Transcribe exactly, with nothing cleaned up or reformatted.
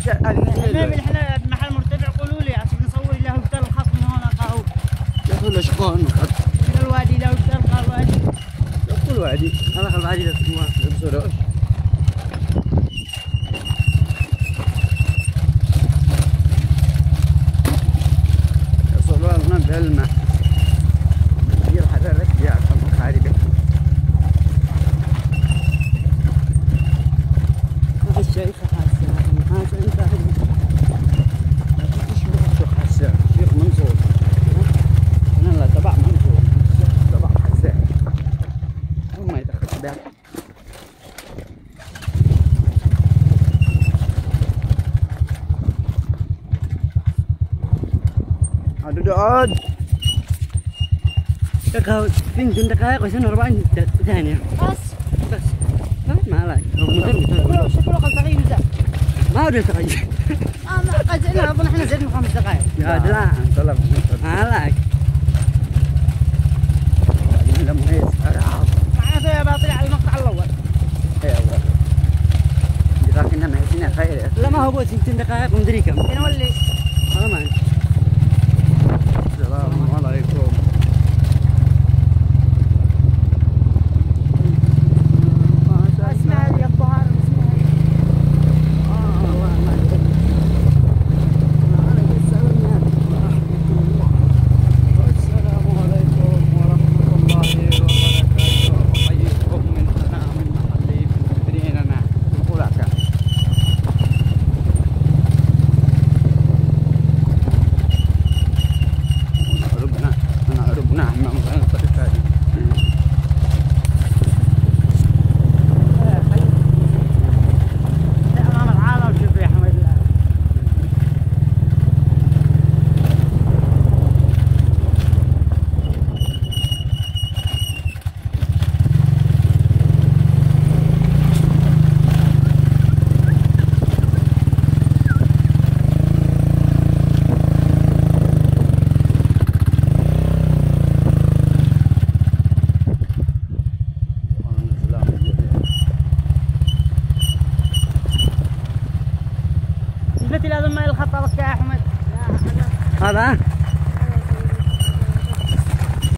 وش المهم احنا بمحل مرتفع قولوا لي عشان نصور له بتل الخط من هنا قاهو. يقول له شقون الخط. من الوادي له بتل قال الوادي. يقول الوادي هذا خل الوادي ده بسرعة. يصلون من بالماء. يروح هذا ركبي على الخاربة. الشيخ حسن حسن فهمي الشيخ حسن الشيخ منصور أنا لا تبع منصور تبع حسن هم يدخل بها عاد دعاد دقائق فين دقائق وسنة أربعين ثانية بس بس ما عليك شكله شكله قد تغير زاد ما ادري تغير انا قد انا اظن احنا زدنا خمس دقائق يا لا طلب ما عليك لا مهيس خراب معناته يا باطل على المقطع الاول اي اول لكن ما هيسنا خير لا ما هو بو ستين دقائق ومدري كم انا ولي والله ما السلام عليكم لازم ما الخط يا احمد هذا